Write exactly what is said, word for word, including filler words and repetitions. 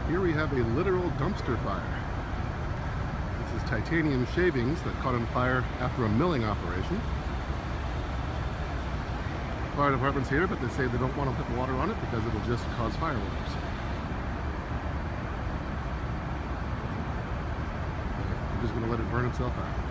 Here we have a literal dumpster fire. This is titanium shavings that caught on fire after a milling operation. Fire department's here, but they say they don't want to put water on it because it'll just cause fireworks. They're just going to let it burn itself out.